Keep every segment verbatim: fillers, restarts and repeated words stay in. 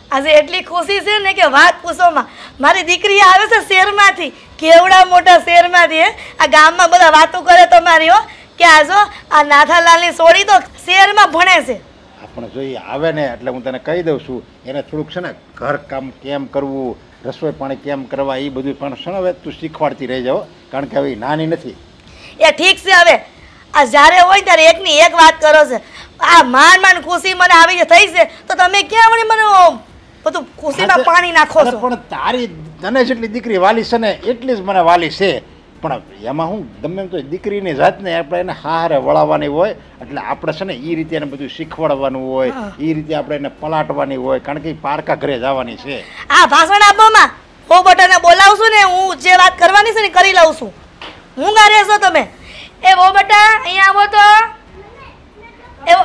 આજે એટલી ખુશી છે ને કે વાત પૂછોમાં. મારી દીકરી આવે છે શહેરમાંથી, કેવડા મોટા શહેરમાંથી. આ ગામમાં બધા વાતો કરે તમારી હો કે આ જો આ નાથાલાલની સોડી તો શહેરમાં ભણે છે. આપણે જોઈએ આવે ને એટલે હું તને કહી દઉં છું, એને થોડુંક છે ને ઘર કામ કેમ કરવું, રસોઈ પાણી કેમ કરવા, એ બધું પણ છે ને હવે તું શીખવાડતી રહી જાઓ, કારણ કે હવે નાની નથી. એ ઠીક છે. હવે આ જ્યારે હોય ત્યારે એકની એક વાત કરો છે. આ માન માન ખુશી મને આવી થઈ છે તો તમે ક્યાં વળી મને બધું ખુશીમાં પાણી નાખો છો? પણ તારી તને જેટલી દીકરી વાલી છે ને એટલી જ મને વાલી છે. પણ એમાં હું ગમે એમ તો દીકરીની જાતને આપણે એને હારે વળાવવાની હોય, એટલે આપણે છે ને એ રીતે એને બધું શીખવાડવાનું હોય, એ રીતે આપણે એને પલાટવાની હોય, કારણ કે પારકા ઘરે જવાની છે. આ ભાષણ આપવામાં હું બટાને બોલાવશું ને, હું જે વાત કરવાની છે ને કરી લઉં છું. હું ગા રહેશો તમે? એ વો બટા અહીંયા આવો તો. એવો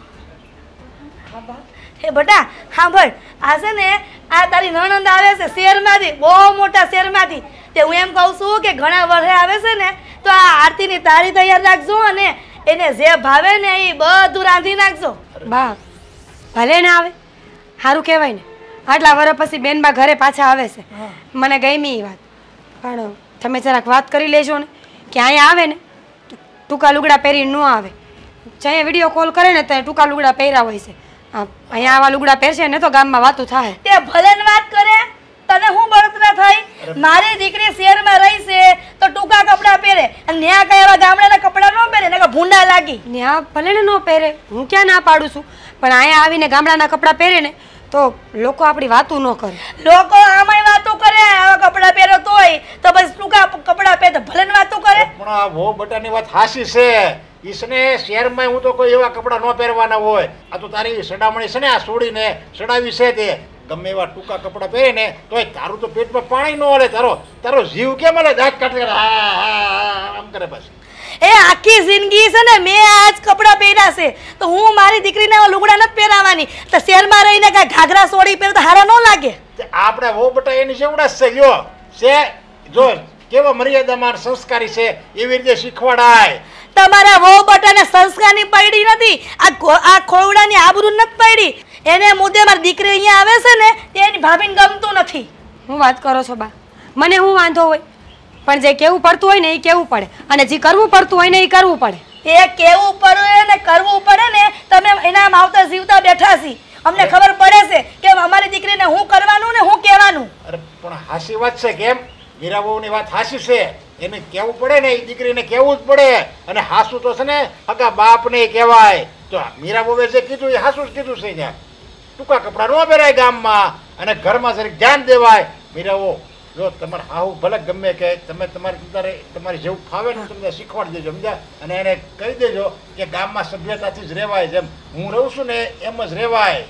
એ બટા હા ભાઈ, આ છે ને આ તારી નણંદ આવે છે શહેરમાંથી, બહુ મોટા શહેરમાંથી. તે હું એમ કહું છું કે ઘણા વર્ષે આવે છે ને તો આ આરતીની તાળી તૈયાર રાખજો અને એને જે ભાવે ને એ બધું રાંધી નાખજો. બા ભલે ને આવે, સારું કહેવાય ને. આટલા વર્ષ પછી બેનબા ઘરે પાછા આવે છે, મને ગમી એ વાત. પણ તમે જરાક વાત કરી લેજો ને કે અહીંયા આવે ને ટૂંકા લુગડા પહેરીને ન આવે. જ્યાં વિડીયો કોલ કરે ને ત્યાં ટૂંકા લુગડા પહેર્યા હોય છે, અહીંયા આવા લુગડા પહેરશે ને તો ગામમાં વાતું થાય. તે ભલે ને વાત કરે, તને હું બળતરા થઈ? મારી દીકરી શહેરમાં રહી છે તો ટૂંકા કપડાં પહેરે, અને ન્યા કઈ એવા ગામડાના કપડાં ન પહેરે ને ભૂંડા લાગી. ન્યા ભલે ને ન પહેરે, હું ક્યાં ના પાડું છું, પણ અહીંયા આવીને ગામડાના કપડાં પહેરે ને તો લોકો આપણી વાતું ન કરે. લોકો આમાંય વાતો કરે, આવા કપડાં પહેરો તોય તો બસ ટૂંકા કપડાં પહેરે ભલે ને વાતો કરે. પણ આ બહુ બટાની વાત હાસી છે. ઈસને શહેરમાં હું તો કોઈ એવા કપડાં ન પહેરવાના હોય. આ તો તારી સડામણી છે ને આ છોડીને સડાવી છે, તે ગમે એવા ટૂંકા કપડાં પહેરે ને તોય તારું તો પેટમાં પાણી ન હલે. તારો તારો જીવ કેમ હલે? દાંત કાઢે આમ કરે બસ. એ આખી જિંદગી છે ને મેં આજ કપડાં પહેર્યા છે તો હું મારી દીકરીને લુગડા નથી પહેરાવાની. તો શહેરમાં રહીને કાંઈ ઘાઘરા સોડી પહેરે તો હારા ન લાગે? આપણે વો બટા એની જેવડા છે. જો છે જો કેવા મર્યાદામાં સંસ્કારી છે એવી રીતે શીખવાડાય. તમારા વહુ બટાને સંસ્કારની પડી નથી, આ આ ખોવડાની આબરૂ નથી પડી. એને મુદ્દે મારી દીકરી અહીંયા આવે છે ને તેની ભાભીને ગમતું નથી. હું વાત કરો છો બા? મને હું વાંધો હોય, પણ જે કેવું પડતું હોય ને એ કેવું પડે, અને જે કરવું પડતું હોય ને એ કરવું પડે. એ કેવું પડે ને કરવું પડે ને તમે એના માવતર જીવતા બેઠા છી. અમને ખબર પડે છે કે અમારી દીકરીને હું કરવાનું ને હું કહેવાનું. અરે પણ હાસી વાત છે. કેમ મીરાબાઉની વાત હાસી છે, એને કેવું પડે ને એ દીકરીને કેવું જ પડે. અને હાસુ તો છે ને હગા બાપને કહેવાય. તો મીરાબાઉએ જે કીધું એ હાસુ જ કીધું છે. ત્યાં ટૂંકા કપડાં ન પહેરાય ગામમાં, અને ઘરમાં જરીક ધ્યાન દેવાય. મીરાઓ જો તમારે હાહુ ભલે ગમે કે તમે તમારી તમારે તમારી જેવું ફાવે ને તમને શીખવાડી દેજો, સમજ્યા? અને એને કહી દેજો કે ગામમાં સભ્યતાથી જ રહેવાય, જેમ હું રહું છું ને એમ જ રહેવાય.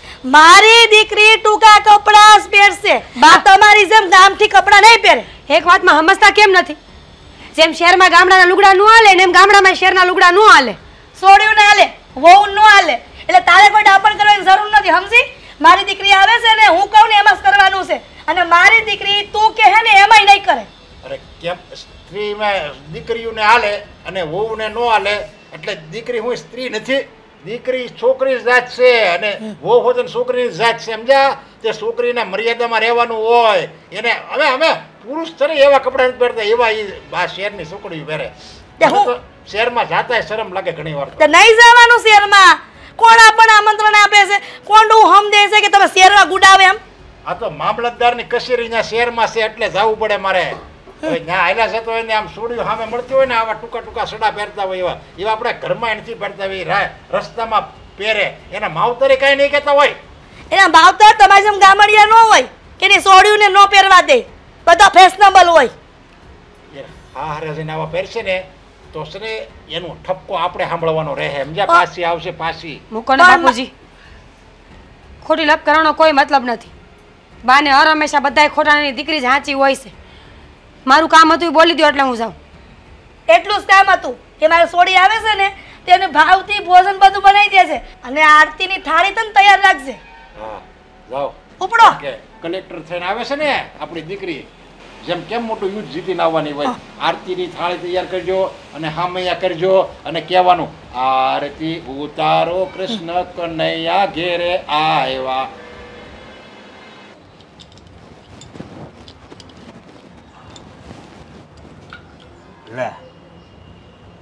મારી દીકરી ટૂંકા કપડાં જ પહેરશે, બા તમારી જેમ ગામથી કપડાં નહીં પહેરે. એક વાતમાં સમજતા કેમ નથી? જેમ શહેરમાં ગામડાના લુગડા ન હાલે ને એમ ગામડામાં શહેરના લુગડા ન હાલે. સોડ્યું ને હાલે, વહુ ન હાલે. એટલે તારે કોઈ ડાપણ કરવાની જરૂર નથી, સમજી? મારી દીકરી આવે છે ને હું કહું ને એમ જ કરવાનું છે. અને મારી દીકરી તું કહે ને એમાંય નહીં કરે. અરે કેમ સ્ત્રીમાં દીકરીઓને હાલે અને વહુને ન હાલે? એટલે દીકરી હું સ્ત્રી નથી, દીકરી છોકરી જાત છે અને વહુ હોય તો છોકરીની જાત છે, સમજ્યા? તે છોકરીના મર્યાદામાં રહેવાનું હોય. એને અમે અમે પુરુષ તરી એવા કપડાં નથી પહેરતા, એવા એ આ શહેરની છોકરીઓ પહેરે. શહેરમાં જાતા શરમ લાગે ઘણી વાર. નહીં જવાનું શહેરમાં. કોણ આપણને આમંત્રણ આપે છે? કોણ હમ દે છે કે તમે શહેરમાં ગુડાવે એમ? આ તો મામલતદારની કચેરી ત્યાં શહેરમાં છે એટલે જવું પડે મારે. હવે ત્યાં આયલા જતો હોય ને આમ સોડિયું સામે મળતી હોય ને આવા ટૂંકા ટૂંકા સડા પહેરતા હોય એવા એવા આપણે ઘરમાં નથી પહેરતા હોય, રસ્તામાં પહેરે. એના માવતરે કાંઈ નહીં કહેતા હોય. એના માવતર તમારી જેમ ગામડિયા ન હોય કે એની સોડિયું ને ન પહેરવા દે, બધા ફેશનેબલ હોય. હા હારે જઈને આવા પહેરશે ને તો છે એનો ઠપકો આપણે સાંભળવાનો રહે, સમજ્યા? પાછી આવશે પાછી. મૂકો ને બાપુજી, ખોટી લપ કરવાનો કોઈ મતલબ નથી. બાને હર હંમેશા બધાય ખોટાની દીકરી જ હાચી હોય છે. મારું કામ હતું એ બોલી દો એટલે હું જાઉં. એટલું જ કામ હતું કે મારે સોડી આવે છે ને તેને ભાવથી ભોજન બધું બનાવી દે છે, અને આરતીની થાળી તને તૈયાર રાખજે. હા જાઓ ઉપડો. કલેક્ટર થઈને આવે છે ને આપણી દીકરી, જેમ કેમ મોટું યુદ્ધ જીતીને આવવાની હોય. આરતીની થાળી તૈયાર કરજો અને હામૈયા કરજો અને કહેવાનું આરતી ઉતારો કૃષ્ણ કનૈયા ઘેરે આવ્યા.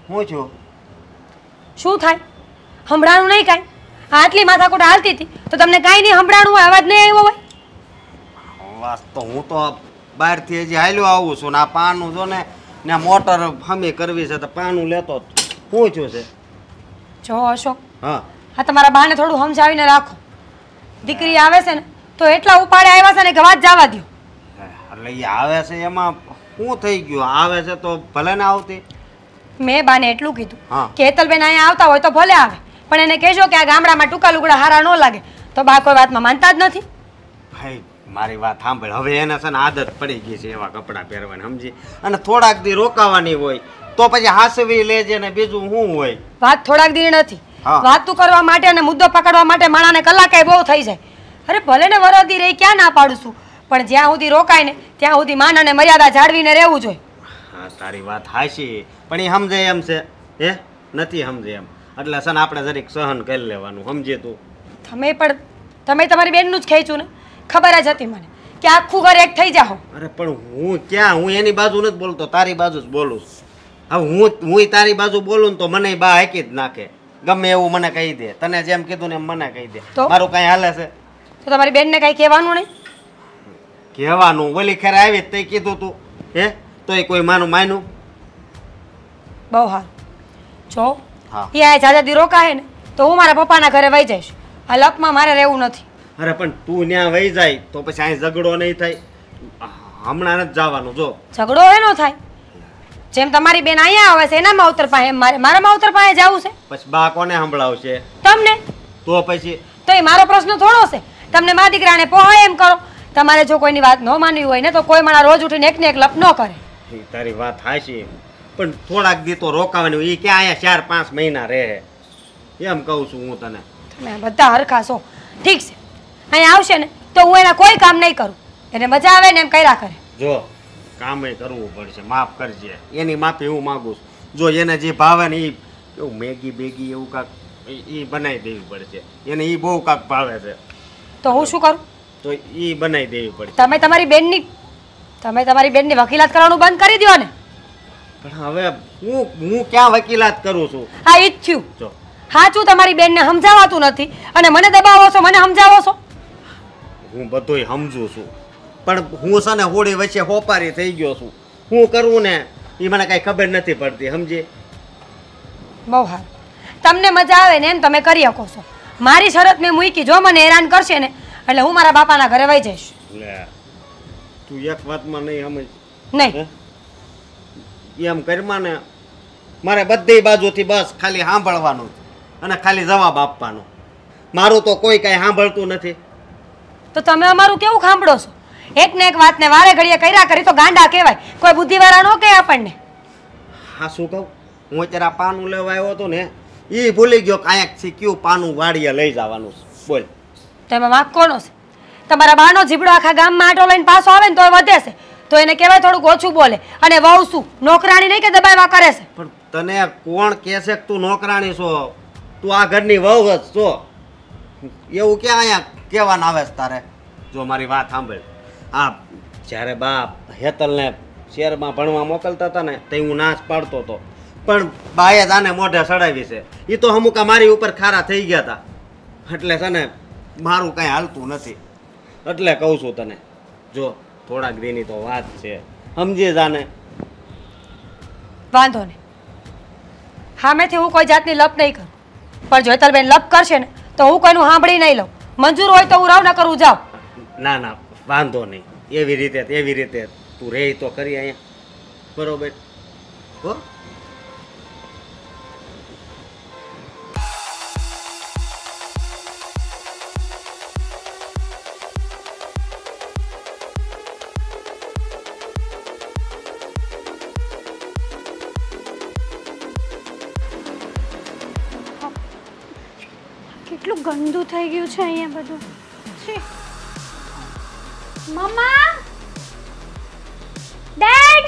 હું છું શું થાય? સંભળાણું નહીં કાંઈ? આટલી માથાકૂટ હાલતી હતી તો તમને કાંઈ નહીં સંભળાણું હોય, અવાજ નહીં આવ્યો હોય? વાસ તો હું તો બહારથી હજી હાલ્યો આવું છું ને આ પાનું જો ને ને મોટર હમી કરવી છે તો પાનું લેતો હું છું છે. જો અશોક, હા આ તમારા બાને થોડું સમજાવીને રાખો. દીકરી આવે છે ને તો એટલા ઉપાડે આવ્યા છે ને કે વાત જવા દો. એટલે એ આવે છે એમાં શું થઈ ગયું? આવે છે તો ભલે ને આવતી. મેં બાને એટલું કીધું હા. કે હેતલબેન અહીંયા આવતા હોય તો ભલે આવે, પણ એને કહેજો કે આ ગામડામાં ટૂંકા લુગડા હારા ન લાગે. તો બા કોઈ વાતમાં માનતા જ નથી. ભાઈ મારી વાત સાંભળ, હવે એને છે ને આદત પડી ગઈ છે એવા કપડાં પહેરવાની, સમજી? અને થોડાક દી રોકાવાની હોય તો પછી હાસવી લેજે ને બીજું શું હોય. વાત થોડાક દી નથી, હા. વાતું કરવા માટે અને મુદ્દો પકડવા માટે માણાને કલાકે બહુ થઈ જાય. અરે ભલે ને વરદી રહી ક્યાં ના પાડું છું, પણ જ્યાં સુધી રોકાય ને ત્યાં સુધી માન અને મર્યાદા જાળવીને રહેવું જોઈએ. હા તારી વાત હાશી, પણ એ સમજે એમ છે? હે નથી સમજે એમ. એટલે છે ને આપણે જરીક સહન કરી લેવાનું, સમજે તું? તમે પણ તમે તમારી બેનનું જ ખેંચ્યું ને, ખબર જ હતી મને કે આખું ઘર એક થઈ જાઓ. અરે પણ હું ક્યાં, હું એની બાજુ નથી બોલતો, તારી બાજુ જ બોલું છું. હવે હું હું તારી બાજુ બોલું ને તો મને બા હાકી જ નાખે, ગમે એવું મને કહી દે. તને જેમ કીધું ને એમ મને કહી દે. તો? મારું કાંઈ હાલે છે? તો તમારી બેનને કાંઈ કહેવાનું નહીં? કહેવાનું ઓલી ખેર આવી તે કીધું તું હે તો એ કોઈ માનું માન્યું? બહુ સારું. જો હા. એ આ જાજાદી રોકાય ને તો હું મારા પપ્પાના ઘરે વહી જઈશ. આ લપમાં મારે રહેવું નથી. અરે પણ તું ત્યાં વહી જાય તો પછી અહીં ઝઘડો નહીં થાય? હમણાં નથી જવાનું. જો ઝઘડો એનો થાય જેમ તમારી બેન અહીંયા આવે છે એના માવતર પાસે, એમ મારે મારા માવતર પાસે જવું છે. પછી બા કોને સંભળાવશે? તમને. તો પછી તો એ મારો પ્રશ્ન થોડો છે. તમને મા દીકરાને પોહાય એમ કરો. તમારે જો કોઈની વાત ન માનવી હોય ને તો કોઈ માણા રોજ ઉઠીને એકને એક લપ ન કરે. એ તારી વાત હાશી, પણ થોડાક દી તો રોકાવાની હોય. એ ક્યાં અહીંયા ચાર પાંચ મહિના રહે એમ કહું છું હું તને. તમે બધા હરખા છો. ઠીક છે, અહીંયા આવશે ને તો હું એના કોઈ કામ નહીં કરું. એને મજા આવે ને એમ કર્યા કરે. જો કામે કરવું પડશે, માફ કરજે. એની માફી હું માગું છું. જો એને જે ભાવે ને એ એવું મેગી બેગી એવું કાંક એ બનાવી દેવી પડશે. એને એ બહુ કાંક ભાવે છે તો હું શું કરું? તો એ બનાવી દેવી પડશે. તમે તમારી બેનની તમે તમારી બેનની વકીલાત કરવાનું બંધ કરી દો ને. પણ હવે હું હું ક્યાં વકીલાત કરું છું? હા ઈ જ થયું. જો સાચું તમારી બેનને સમજાવાતું નથી અને મને દબાવો છો, મને સમજાવો છો. હું બધુંય સમજુ છું, પણ હું છે ને હોળી વચ્ચે હોપારી થઈ ગયો છું. હું કરવું ને એ મને કાંઈ ખબર નથી પડતી, સમજી? બહુ સારું. તમને મજા આવે ને એમ તમે કરી શકો છો. મારી શરત મેં મૂકી, જો મને હેરાન કરશે ને એટલે હું મારા બાપાના ઘરે વહી જઈશ. લે તું એક વાતમાં નહીં સમજ. નહીં. એમ કરમાં ને મારે બધી બાજુથી બસ ખાલી સાંભળવાનું અને ખાલી જવાબ આપવાનો. મારું તો કોઈ કાંઈ સાંભળતું નથી. તો તમે અમારું કેવું સાંભળો છો? એક ને એક વાતને વારે ઘડીએ કર્યા કરી તો ગાંડા કહેવાય. કોઈ બુદ્ધિવાળા ન કહે આપણને. હા શું કહું, હું અત્યારે આ પાનું લેવા આવ્યો હતો ને એ ભૂલી ગયો કે અહીંયા શીખ્યું પાનું વાડીએ લઈ જવાનું છે. બોલ તેમાં વાંક કોનો છે? તમારા બાનો જીબડો આખા ગામમાં આટો લઈને પાછો આવે ને તો વધે છે, તો એને કહેવાય થોડુંક ઓછું બોલે. અને વહુ શું નોકરાણી નહીં કે દબાવ્યા કરે છે? પણ તને કોણ કહે છે કે તું નોકરાણી છો? તું આ ઘરની વહુ જ છો. એવું ક્યાં અહીંયા કહેવાનું આવે છે તારે? જો મારી વાત સાંભળ. આ જ્યારે બા હેતલને શહેરમાં ભણવા મોકલતા હતા ને તે હું નાશ પાડતો હતો, પણ બાએ જ આને મોઢે સડાવી છે. એ તો અમુક મારી ઉપર ખારા થઈ ગયા હતા. એટલે છે ને મારું કાંઈ હાલતું નથી. એટલે કહું છું તને, જો થોડાક દીની તો વાત છે, સમજી જાને. વાંધો નહીં, સામેથી હું કોઈ જાતની લપ નહીં કરું, પણ જો હેતલબેન લપ કરશે ને તો હું કોઈનું સાંભળી નહીં લઉં. મંજૂર હોય તો હું રાવ ન કરું, જાઉં. ના ના વાંધો નહીં. એવી રીતે એવી રીતે તું રહી તો કરી અહીંયા, બરોબર? હો કેટલું ગંદુ થઈ ગયું છે અહીંયા બધું. છી. મમ્મા, ડેડ.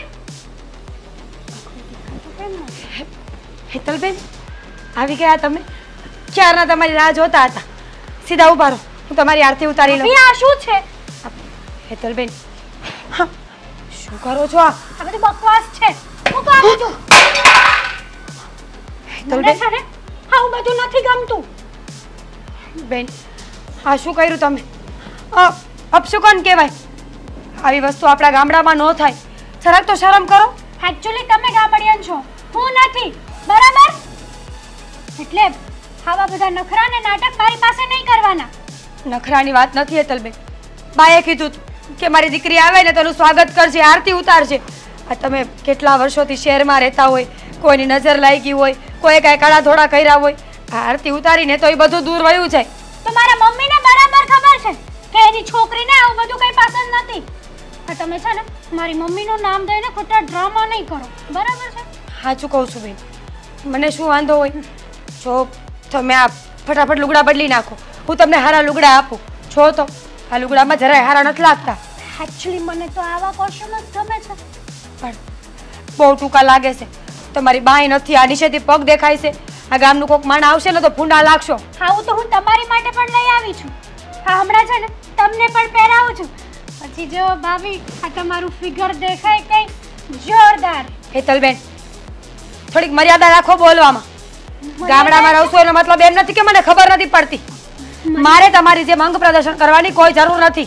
હેતલબેન આવી ગયા તમે? ક્યારના તમારી રાહ જોતા હતા. સીધા ઉભા રહો, હું તમારી આરતી ઉતારી લઉં. આ શું છે? હેતલબેન શું કરો છો? આ આ બધી બકવાસ છે. હું કામ છું. મને છે ને આવું બધું નથી ગમતું. બેન આ શું કર્યું તમે? અપશુકન કહેવાય. આવી વસ્તુ આપણા ગામડામાં ન થાય. જરાક તો શરમ કરો. એકચ્યુઅલી તમે ગામડિયન છો, હું નથી, બરાબર? એટલે આવા બધા નખરા ને નાટક મારી પાસે નહીં કરવાના. નખરાની વાત નથી હેતલબેન. બાએ કીધું કે મારી દીકરી આવે ને તેનું સ્વાગત કરજે, આરતી ઉતારજે. આ તમે કેટલા વર્ષોથી શહેરમાં રહેતા હોય, કોઈની નજર લાગી હોય, કોઈ કાંઈ કાળા ધોળા કર્યા હોય, આ આરતી ઉતારીને તો એ બધું દૂર વયું જાય. તો મારા મમ્મીને બરાબર ખબર છે કે એની છોકરીને આવું બધું કંઈ પસંદ નથી. આ તમે છે ને મારી મમ્મીનું નામ દઈને ખોટા ડ્રામા નહીં કરો, બરાબર છે? સાચું કહું છું બેન. મને શું વાંધો હોય? જો તમે આ ફટાફટ લુગડા બદલી નાખો, હું તમને હારા લુગડા આપું. છો તો આ લુગડામાં જરાય હારા નથી લાગતા. એકચ્યુઅલી મને તો આવા કોસ્ટ્યુમ જ ગમે છે. પણ બહુ ટૂંકા લાગે છે. તમારી બાઈ નથી, આ નીચેથી પગ દેખાય છે. આ ગામનું કોક માણ આવશે ને તો ફૂંડા લાગશો. આવું તો હું તમારી માટે પણ લઈ આવી છું. હા હમણાં છે ને તમને પણ પહેરાવું છું. પછી જો ભાભી આ તમારું ફિગર દેખાય કઈ જોરદાર. હેતલબેન થોડીક મર્યાદા રાખો બોલવામાં. ગામડામાં રહું છું એનો મતલબ એમ નથી કે મને ખબર નથી પડતી. મારે તમારી જેમ અંગ પ્રદર્શન કરવાની કોઈ જરૂર નથી.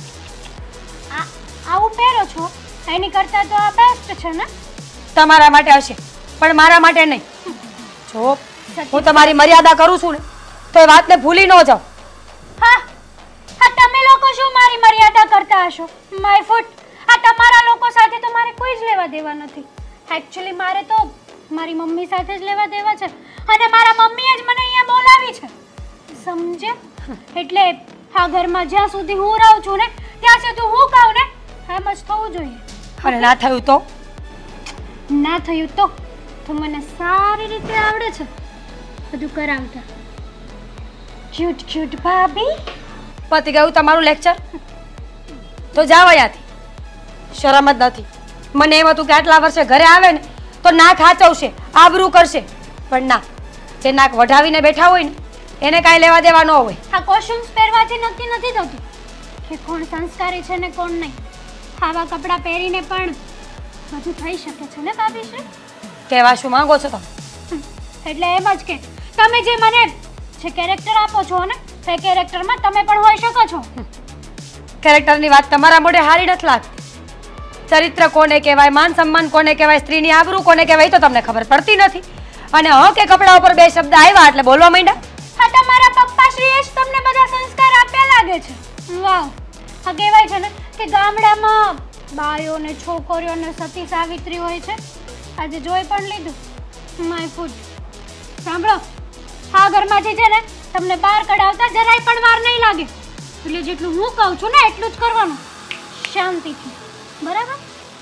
આવું પહેરો છો એની કરતા તો આ બેસ્ટ છે ને. તમારા માટે હશે પણ મારા માટે નહીં. જો હું તમારી મર્યાદા કરું છું ને તો એ વાતને ભૂલી ન જાઓ. હા હા તમે લોકો શું મારી મર્યાદા કરતા હશો? My foot. આ તમારા લોકો સાથે તો મારે કોઈ જ લેવા દેવા નથી. એકચ્યુઅલી મારે તો મારી મમ્મી સાથે જ લેવા દેવા છે અને મારા મમ્મીએ જ મને અહીંયા બોલાવી છે, સમજે? એટલે આ ઘરમાં જ્યાં સુધી હું રહું છું ને ત્યાં સુધી હું કહું ને એમ જ થવું જોઈએ. અને ના થયું તો? ના થયું તો તો મને સારી રીતે આવડે છે બધું કરાવતા. ક્યુટ ક્યુટ ભાભી. પતી ગયું તમારું લેક્ચર? તો જાઓ અહીંયાથી. શરમ જ નથી. મને એમ હતું કે આટલા વર્ષે ઘરે આવે ને તો નાક હાચવશે, આબરૂ કરશે, પણ ના, જે નાક વઢાવીને બેઠા હોય ને એને કાંઈ લેવા દેવા ન હોય. આ કોસ્ટ્યુમ્સ પહેરવાથી નક્કી નથી થતું કે કોણ સંસ્કારી છે ને કોણ નહીં. આવા કપડાં પહેરીને પણ બધું થઈ શકે છે ને ભાભીશ્રી? કહેવા શું માંગો છો તમે? એટલે એમ જ કે તમે જે મને જે કેરેક્ટર આપો છો ને તે કેરેક્ટરમાં તમે પણ હોઈ શકો છો. કેરેક્ટરની વાત તમારા મોઢે હારી નથી લાગતી. ચરિત્ર કોને કહેવાય, માન સન્માન કોને કહેવાય, સ્ત્રીની આબરૂ કોને કહેવાય તો તમને ખબર પડતી નથી. અને હ કે કપડા ઉપર બે શબ્દ આવ્યા એટલે બોલવા માંડ્યા. હા તમારા પપ્પાશ્રીએ જ તમને બધા સંસ્કાર આપ્યા લાગે છે. વાવ. આ કહેવાય છે ને કે ગામડામાં બાયો ને છોકરીઓ ને સતી સાવિત્રી હોય છે. આજે જોઈ પણ લીધું. My food. સાંભળો, આ ઘરમાંથી છે ને તમને બહાર કઢાવતા જરાય પણ વાર નહીં લાગે. એટલે જેટલું હું કહું છું ને એટલું જ કરવાનું, શાંતિથી, બરાબર?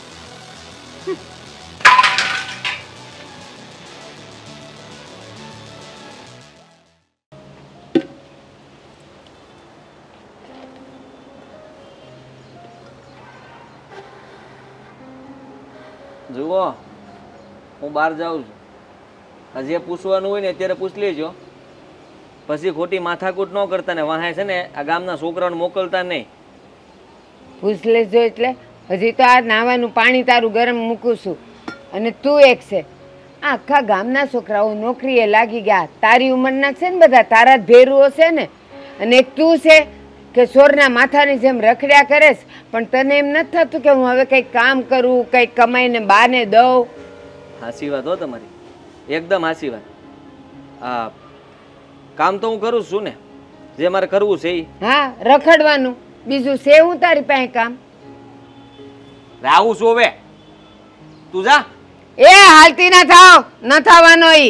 જુઓ હું બહાર જાઉં છું. જે પૂછવાનું હોય ને અત્યારે પૂછી લેજો. પછી ખોટી માથાકૂટ ન કરતા ને વાહે છે ને આ ગામના છોકરાઓને મોકલતા નહીં. પૂછ લેજો એટલે હજી તો આ નાવાનું પાણી તારું ગરમ મૂકું છું અને તું એક છે. આખા ગામના છોકરાઓ નોકરીએ લાગી ગયા. તારી ઉંમરના છે ને બધા, તારા જ ભેરુઓ છે ને. અને એક તું છે કે સોરના માથાની જેમ રખડ્યા કરેશ, પણ તને એમ નથી થતું કે હું હવે કંઈક કામ કરું, કંઈક કમાઈને બાને દઉં? હાસી વાત હો તમારી, એકદમ હાસી વાત. હા કામ તો હું કરું છું ને, જે મારે કરવું છે એ. હા રખડવાનું, બીજું છે હું તારી પાસે કામ? આવું છું હવે, તું જા. એ હાલતી ના થાવ, ન થવાનો ઈ.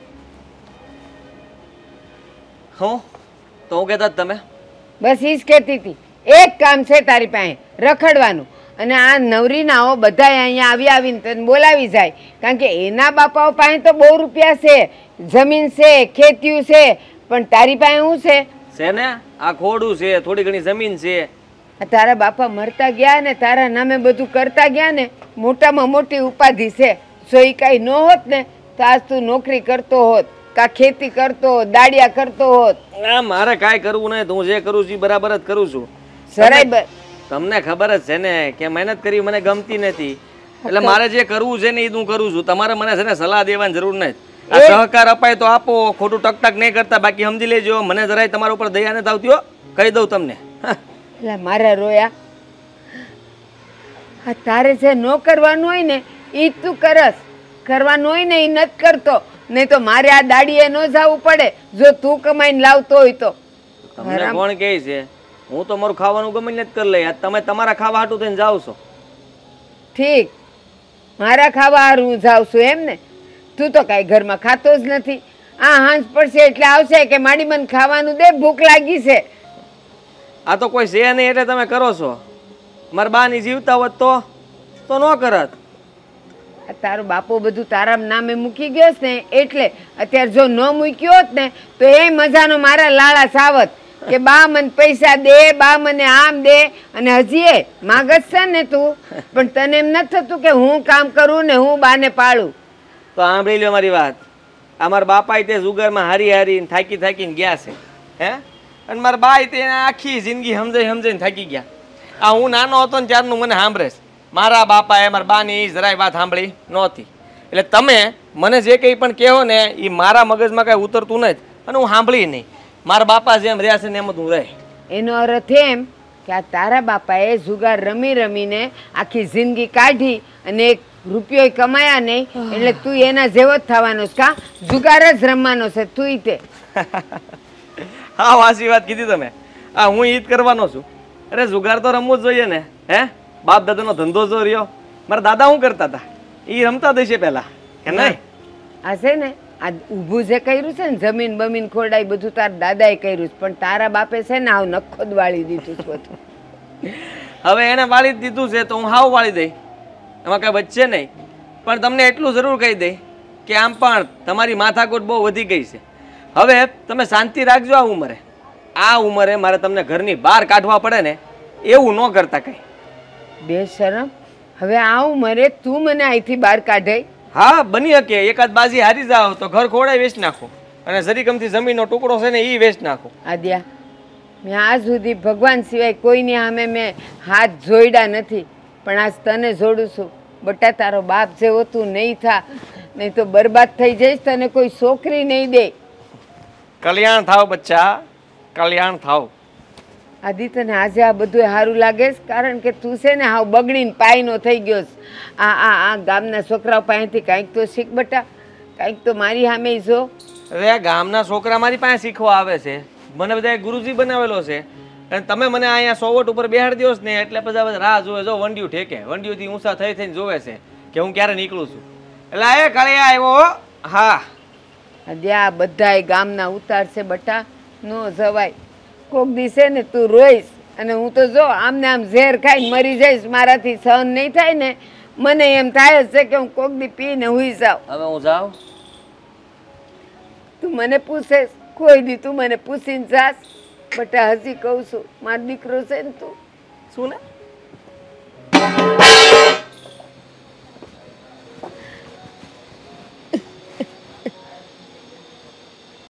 હું તો હું કહેતા તમે બસ ઈ જ કહેતી હતી. એક કામ છે તારી પાસે, રખડવાનું. અને આ નવરીનાઓ બધા અહીંયા આવી આવીને તને બોલાવી જાય, કારણ કે એના બાપાઓ પાસે તો બહુ રૂપિયા છે, જમીન છે, ખેતીયું છે, પણ તારી પાસે શું છે? છે ને આ ખોડું છે, થોડી ઘણી જમીન છે. તારા બાપા મરતા ગયા ને તારા નામે બધું કરતા ગયા ને, મોટામાં મોટી ઉપાધિ છે. જો એ કાંઈ ન હોત ને તો આજ તું નોકરી કરતો હોત, કા ખેતી કરતો હોત, દાડિયા કરતો હોત. ના મારે કાંઈ કરવું નહીં, હું જે કરું છું એ બરાબર જ કરું છું. સરાય તમને ખબર જ છે ને કે મહેનત કરવી મને ગમતી નથી, એટલે મારે જે કરવું છે ને એ હું કરું છું. તમારે મને છે ને સલાહ દેવાની જરૂર નથી. આ સહકાર અપાય તો આપો, ખોટું ટકટક નહીં કરતા. બાકી સમજી લેજો, મને જરાય તમારા ઉપર દયા નથી આવતી હો, કહી દઉં તમને. એટલે મારા રોયા, આ તારે જે ન કરવાનું હોય ને એ તું કરસ, કરવાનું હોય ને એ નથી કરતો. નહીં તો મારે આ દાડીએ ન જવું પડે જો તું કમાઈને લાવતો હોય તો. તમને કોણ કહે છે? હું તો મારું ખાવાનું ગમે જ કરી લઈ. તમે તમારા ખાવા હાટું થઈને જાવ છો. ઠીક, મારા ખાવા હારું જાવ છું એમ ને? તું તો કાંઈ ઘરમાં ખાતો જ નથી. આ હાંજ પડશે એટલે આવશે કે માડી મને ખાવાનું દે, ભૂખ લાગી છે. આ તો કોઈ છે નહીં એટલે તમે કરો છો. મારા બા ની જીવતા હોત તો તો ન કરત. તારો બાપો બધું તારા નામે મૂકી ગયો છે ને એટલે. અત્યારે જો ન મૂક્યો હોત ને તો એ મજાનો મારા લાળા સાવત કે બા મને પૈસા દે, બા મને આમ દે. અને હજી એ માગત છે ને તું, પણ તને એમ નથી થતું કે હું કામ કરું ને હું બાને પાડું? તો સાંભળી લો મારી વાત. આ મારા બાપા તે જુગારમાં હારી હારી થાકી થાકીને ગયા છે હે, અને મારા બા તે આખી જિંદગી સમજાઈ સમજાઈને થાકી ગયા. આ હું નાનો હતો ને ત્યારનું મને સાંભળે છે. મારા બાપાએ મારા બાની જરાય વાત સાંભળી નહોતી. એટલે તમે મને જે કંઈ પણ કહો ને એ મારા મગજમાં કાંઈ ઉતરતું નથી અને હું સાંભળી નહીં. મારા બાપા જેમ રહ્યા છે ને એમ જ હું રહે. એનો અર્થ એમ કે આ તારા બાપાએ જુગાર રમી રમીને આખી જિંદગી કાઢી અને એક રૂપિયો કમાયા નહીં, એટલે તું એના જેવો જ થવાનો છે. કા જુગાર જ રમવાનો છે તું તે? હા, વાસી વાત કીધી તમે. આ હું ઈ જ કરવાનો છું. અરે જુગાર તો રમવું જ જોઈએ ને હે. બાપ દાદાનો ધંધો જો રહ્યો. મારા દાદા શું કરતા હતા એ રમતા દેશે પહેલા કે નહીં? આ છે ને આ ઊભું જે કર્યું છે ને જમીન બમીન ખોડાઈ બધું તારા દાદાએ કર્યું છે, પણ તારા બાપે છે ને આવ નખો જ વાળી દીધું છે બધું. હવે એને વાળી જ દીધું છે તો હું હાવ વાળી દઈ, એમાં કઈ વચ્ચે નહીં. પણ તમને એટલું જરૂર કહી દઈ કે આમ પણ તમારી માથાકૂટ બહુ વધી ગઈ છે. હવે તમે શાંતિ રાખજો. આ ઉંમરે આ ઉંમરે મારે તમને ઘરની બહાર કાઢવા પડે ને એવું ન કરતા કઈ. બેશરમ, હવે આ ઉંમરે તું મને અહીંથી બહાર કાઢે? હા, બની શકે. એકાદ બાજી હારી જાવ તો ઘર ખોડાય વેચ નાખો, અને જરીકમથી જમીનનો ટુકડો છે ને એ વેચ નાખો. આદ્યા, મેં આજ સુધી ભગવાન સિવાય કોઈની સામે મેં હાથ જોડ્યા નથી, પણ આજ તને જોડું છું. બટા તારો બાપ જેવો તું નહીં થા, નહીં તો બરબાદ થઈ જઈશ, તને કોઈ છોકરી નહીં દે. કલ્યાણ થાવ બચ્ચા, કલ્યાણ થાવ. આદિ તને આજે આ બધું સારું લાગે છે? કારણ કે તું છે ને હાવ બગડીને પાયનો થઈ ગયો છે. આ આ આ ગામના છોકરાઓ પાસેથી કાંઈક તો શીખ બટા, કાંઈક તો મારી સામે જો. અરે ગામના છોકરા મારી પાસે શીખવા આવે છે. મને બધા ગુરુજી બનાવેલો છે, અને તમે મને અહીંયા સોવટ ઉપર બેહાડી દો ને એટલે પછી બધા રાહ જોવે. જો વંડિયું ઠેકે, વંડિયુંથી ઊંચા થઈ થઈને જોવે છે કે હું ક્યારે નીકળું છું. એટલે એ કળિયા આવ્યો. હા, આજે આ બધા ગામના ઉતાર છે બટા, નો જવાય. કોક દિવસે ને તું રોઈશ અને હું તો જો આમને આમ ઝેર ખાઈને મરી જઈશ. મારાથી સહન નહીં થાય ને, મને એમ થાય જ છે કે હું કોક દી પીને હુઈ જાઉં. હવે હું જાઉં? તું મને પૂછે કોઈ દી તું મને પૂછીને જાસ? બટા હજી કહું છું, મારો દીકરો છે ને તું. શું ને?